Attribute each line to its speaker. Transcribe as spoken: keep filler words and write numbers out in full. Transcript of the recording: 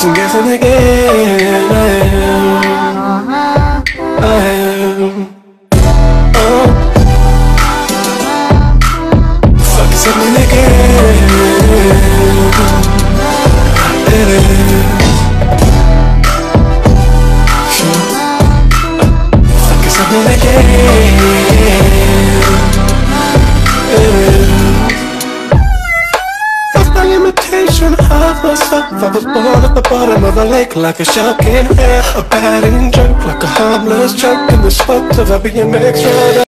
Speaker 1: I'm guessing again. I am, I am. Oh, fuck is happening again. It is. Fuck is happening again. It is. Imitation of myself. I was born at the bottom of a lake like a shark in hell, a batting joke like a harmless joke in the spot of a B M X rider.